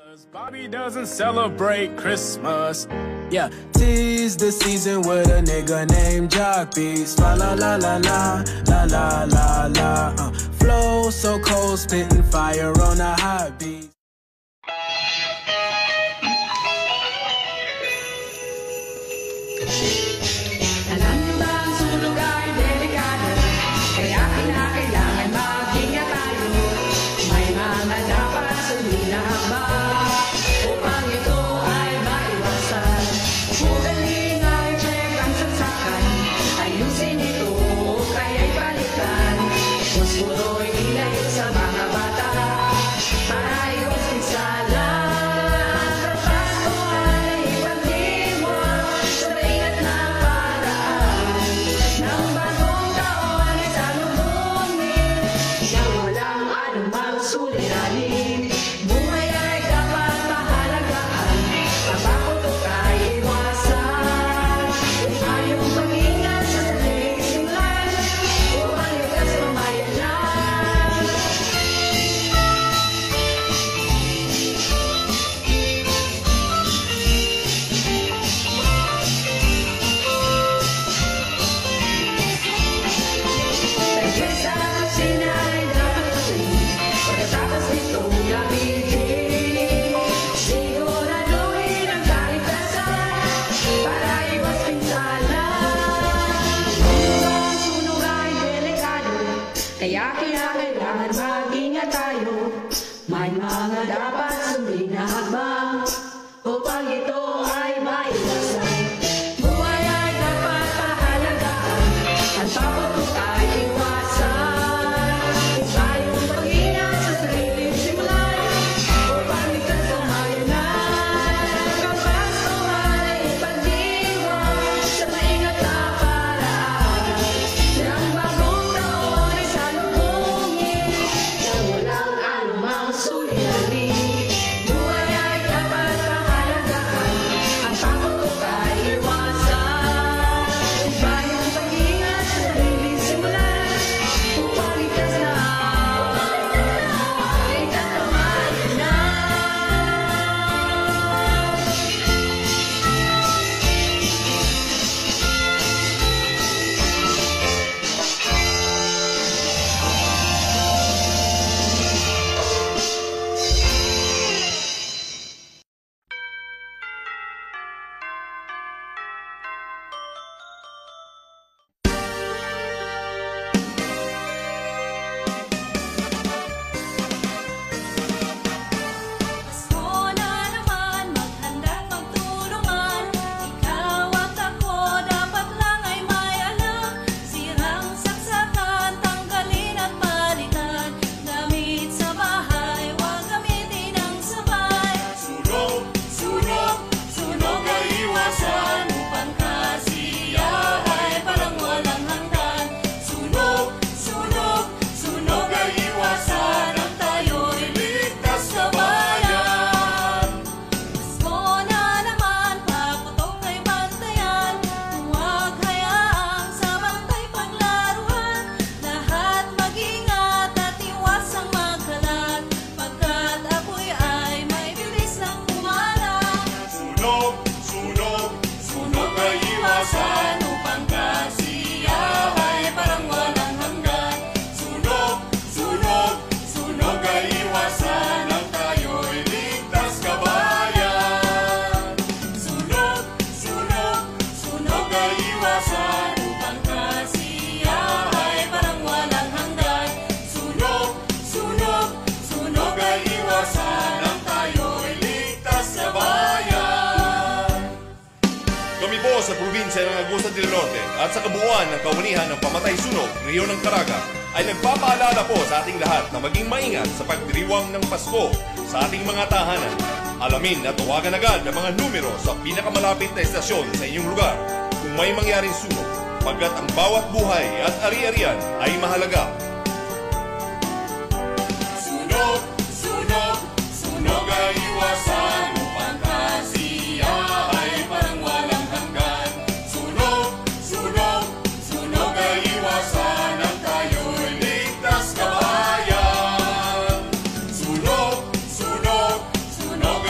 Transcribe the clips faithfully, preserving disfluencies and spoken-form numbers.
Bobby doesn't celebrate Christmas. Yeah, tis the season with a nigga named Jock Beats. La la la la la la la la la. Uh, flow so cold, spitting fire on a hot beat. Alam niyo ba ang sunog ay delikado? Kaya kinakailangan mag-ingat tayo. May mga dapat sundin na habang upang ito ay maiwasan. Magaling ang check ang saksakan, ayusin ito o kaya'y palitan. Mas puro'y ilayo sa mga bata para iwas pinsala. Ang Pasko ay ipagdiwang sa maingat na paraan ng bagong taon ay salubungin na walang anumang suliranin. Buhay ay dapat mahalagaan, kapag ito ay iwasan. Tayong mag-ingat sa sariling simulan upang ligtas mamayanan. Lagyan sa kusina ay dapat gawin, pagkatapos nitong gamitin. Siguraduhin ang kaligtasan para iwas pinsala. Ang sunog ay delikado, kaya kinakailangan mag-ingat tayo. May mga dapat sundin na hakbang upang ito ay maiwasan. Buhay ay dapat pahalagaan, ang takot ay iwasan. Tayong mag-ingat sa sariling simulan upang ligtas mamayanan. Ang Pasko ay ipagdiwang sa maingat na paraan ng bagong taon ay salubungin na walang anumang suliranin. Buhay ay dapat pahalagaan, ang takot ay iwasan. Tayong mag-ingat sa sariling simulan upang ligtas na ligtas mamayanan. Pasko na naman, maghanda't magtulungan. Ikaw at ako, dapat lang ay may alam. Sirang saksakan, tanggalin at palitan. Gamit sa bahay, huwag gamitin ang sabay. Sunog, sunog, sunog ay iwasan upang kasiyahay parang walang hanggan. Sunog, sunog, sunog ay iwasan ang tayo'y ligtas sa bayan. Pasko na naman, paputok ay bantayan. Huwag hayaang sa bantay paglaruan. Lahat mag-ingat at iwasang magkalat, pagkat apoy ay may bilis ng kumalat. Sunog, sunog, sunog ay iwasan upang kasiyahay parang walang hanggan. Sunog, sunog, sunog ay iwasan ang tayo'y ligtas kabayan. Sunog, sunog, sunog ay iwasan upang kasiyahay parang walang hanggan. Sunog, sunog, sunog ay iwasan ang tayo'y ligtas kabayan. Kami po sa probinsya ng Agusan del Norte at sa kabuuan ng Kawanihan ng Pamatay Sunog, Rio ng Caraga ay nagpapaalala po sa ating lahat na maging maingat sa pagdiriwang ng Pasko sa ating mga tahanan. Alamin at tawagan agad ang mga numero sa pinakamalapit na estasyon sa inyong lugar kung may mangyaring sunog, pagkat ang bawat buhay at ari-arian ay mahalaga. Sunog, sunog, sunog ay iwasan upang kasiyahay parang walang hanggan. Sunog, sunog, sunog ay iwasan ang tayo'y ligtas kabayan. Sunog, sunog, sunog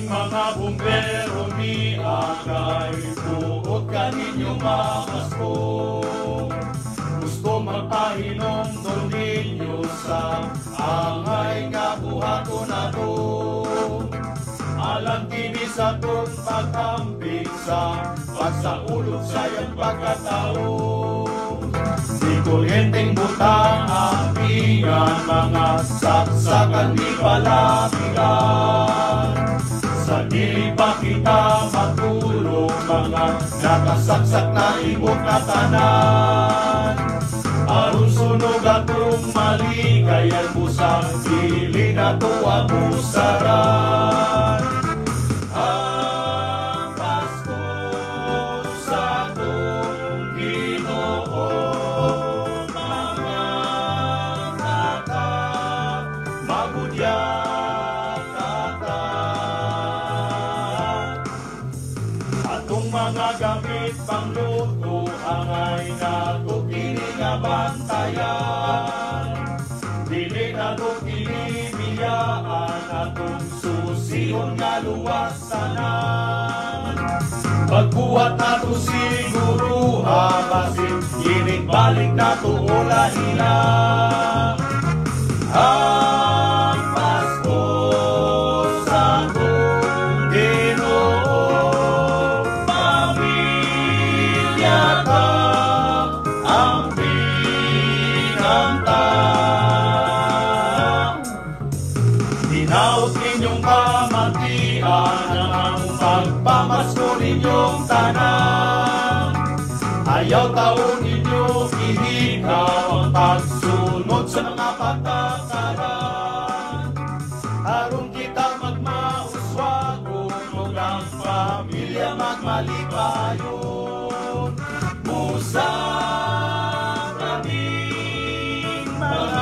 mga bumbero ni Agay, buot ka ninyong makasko. Gusto magpahinom doon ninyo sa angay nga buhato na to. Alam kini sa tong pagkambing sa pagsaulog sayang pagkatao. Di kuryenteng butang apigan, mga saksakan di palapigan. Sa di pa kita matulog, mga nakasaksak na ibot na tanan. Aron sunog atong maligayan mo sa pili na to abusaran. Ang Pasko sa atong Ginoo, mga tata, magudyat tata. Atong mga gamit pangluto, angay na to bantayan, dili na to kinibiyaan, atong susion nga luwasanan. Pagbuhat na to siguro habasin, ginig balik na to ula-ila. Ang Pasko sa atong Ginoo, pamilya ka, ang Dinaot ninyong pamatian ang pagpamasko ninyong tanan. Ayaw taon ninyo ihikaw ang pagsunod sa mga patakaran. Aron kita magmauswagon o ang pamilya magmalipayon. Musa kaming mga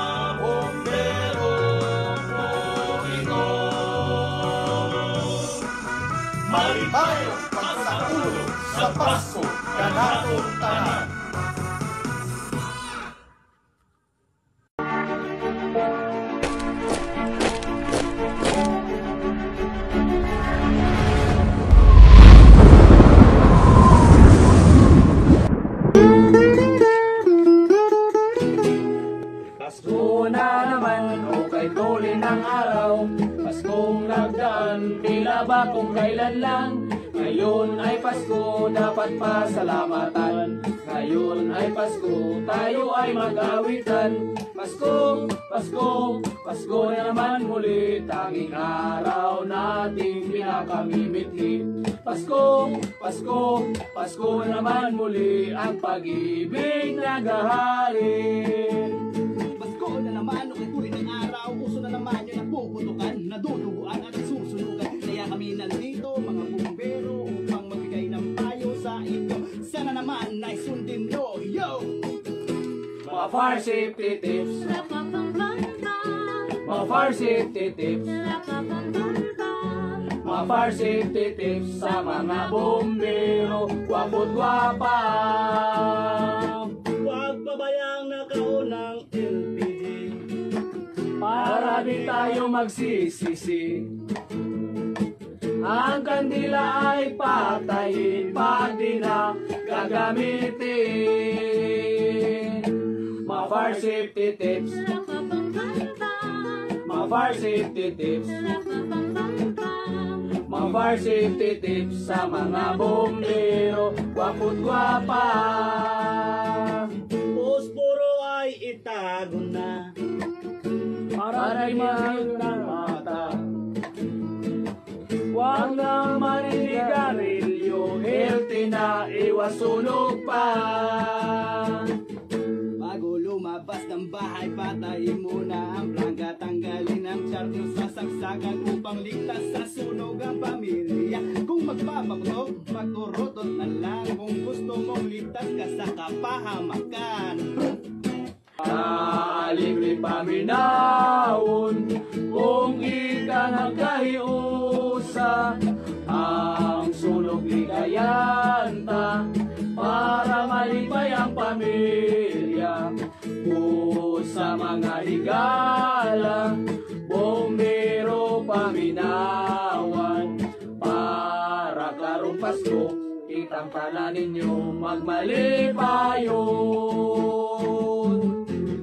tayo pagsaulog sa Pasko kanatong tanan. Pasko na naman, okay tuloy ng araw. Paskong nagdaan, tila ba kung kailan lang. Ngayon ay Pasko, dapat pasalamatan. Ngayon ay Pasko, tayo ay mag-awitan. Pasko, Pasko, Pasko na naman muli, tanging araw nating pinakamimithi. Pasko, Pasko, Pasko na naman muli, ang pag-ibig naghahalin. Pasko na naman, okay tuloy ng araw. Uso na naman yun ang puputukan, naduduguan at susunugan. Kaya kami nandito, mga bumbero, upang magbigay ng payo sa inyo. Sana naman ay sundin nyo, yo! Mga fire safety tips, mga fire safety tips, mga fire safety tips sa mga bumbero, gwapo't gwapa. Huwag pabayang nakaunang L P G Para di tayo magsisisi. Ang kandila ay patayin pag di na gagamitin. Mga fire safety tips, mga fire safety tips, mga fire safety tips sa mga bumbero, gwapo't gwapa. Posporo ay itago na Para di maging mata. Huwag nang maninigarilyo, healthy na, iwas sunog pa. Bago lumabas ng bahay, patayin muna ang plangga. Tanggalin ang charger sa saksakan upang ligtas sa sunog ang pamilya. Kung magpapakunog, magturutot na lang. Kung gusto mong ligtas ka sa kapahamakan. Aligri paminahon, kung ika nagkahiusa, ang sunog ligayanta, para malipay ang pamilya. O sa mga higala, bumbero paminawan. ang pala ninyo magmalipayon.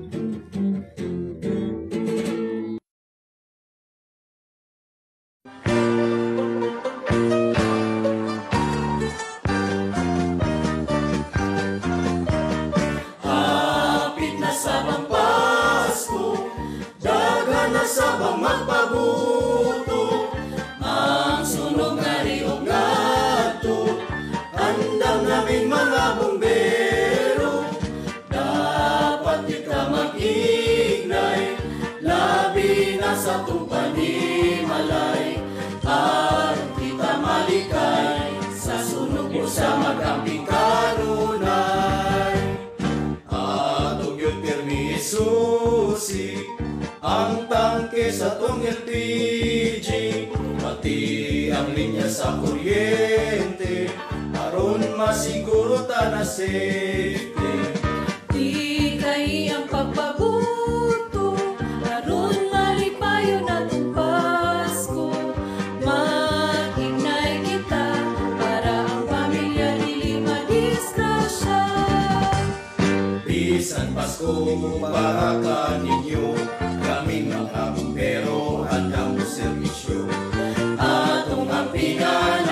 Hapit na sabang Pasko, dagan na sabang magpabuto, ang sunog na riog ngadto, andam naming mga bumbero. Dapat kita mag-ignay, labi na sa itong panimalay, at kita malikay sa sunog mo sa magamping kanunay. Atong yun pirmi susi ang tangke sa tong L P G, pati ang linya sa kuryente, aron masiguro ta na safety. Di kay ang pagpabuto, aron malipayon natong Pasko. Mag-ignay kita para ang pamilya dili madisgrasya. Bisan Pasko para kaninyo, kaming mga bumbero handang mo serbisyo. Atong ampingan